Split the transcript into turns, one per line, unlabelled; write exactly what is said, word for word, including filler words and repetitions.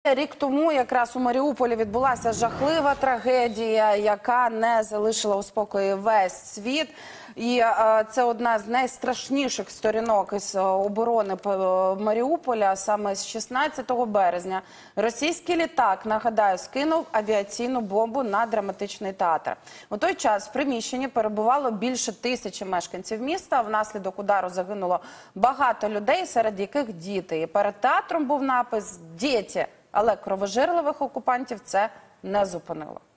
Рік тому якраз у Маріуполі відбулася жахлива трагедія, яка не залишила у спокої весь світ. І е, це одна з найстрашніших сторінок із оборони Маріуполя. Саме з шістнадцятого березня російський літак, нагадаю, скинув авіаційну бомбу на драматичний театр. У той час в приміщенні перебувало більше тисячі мешканців міста. Внаслідок удару загинуло багато людей, серед яких діти. І перед театром був напис «Діти». Але кровожерливих окупантів це не зупинило.